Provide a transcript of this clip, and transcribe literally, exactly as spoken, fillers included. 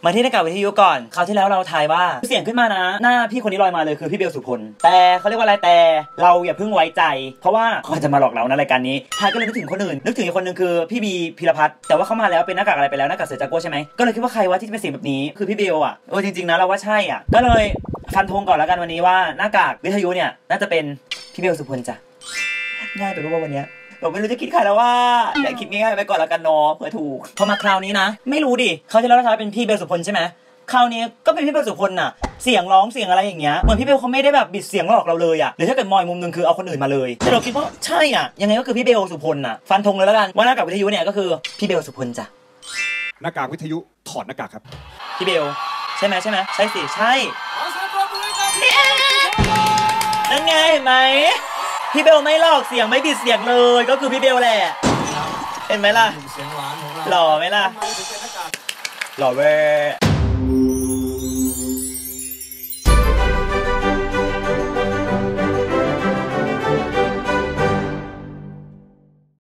มาที่หน้ากากวิทยุก่อนคราวที่แล้วเราทายว่าเสียงขึ้นมานะหน้าพี่คนนี้ลอยมาเลยคือพี่เบลสุพลแต่เขาเรียกว่าอะไรแต่เราอย่าเพิ่งไว้ใจเพราะว่าเขาจะมาหลอกเราในรายการนี้ทายก็เลยนึกถึงคนอื่นนึกถึงอีกคนนึงคือพี่บีพีรพัฒน์แต่ว่าเขามาแล้วเป็นหน้ากากอะไรไปแล้วหน้ากากเสือจากัวใช่ไหมก็เลยคิดว่าใครวะที่จะเป็นเสียงแบบนี้คือพี่เบลอ่ะเออจริงๆนะเราว่าใช่อ่ะก็เลยฟันธงก่อนแล้วกันวันนี้ว่าหน้ากากวิทยุเนี่ยน่าจะเป็นพี่เบลสุพลจ้ะง่ายไปว่าวันนี้ผมไม่รู้จะคิดใครแล้วว่าแต่คิดง่ายๆไปก่อนแล้วกันเนาะเผื่อถูกพอมาคราวนี้นะไม่รู้ดิเขาจะเล่าท้ายเป็นพี่เบลสุพลใช่ไหมคราวนี้ก็เป็นพี่เบลสุพลน่ะเสียงร้องเสียงอะไรอย่างเงี้ยเหมือนพี่เบลเขาไม่ได้แบบบิดเสียงหลอกเราเลยอ่ะหรือถ้าเกิดมอยมุมนึงคือเอาคนอื่นมาเลยแต่เราคิดว่าใช่อ่ะยังไงก็คือพี่เบลสุพลน่ะฟันธงเลยแล้วกันว่าหน้ากากวิทยุเนี่ยก็คือพี่เบลสุพลจ้ะหน้ากากวิทยุถอดหน้ากากครับพี่เบลใช่ไหมใช่ไหมใช่สิใช่นั่นไงเห็นไหมพี่เบลไม่หลอกเสียงไม่บิดเสียงเลยก็คือพี่เบลแหละเห็นไหมล่ะหล่อไหมล่ะหล่อเว้ย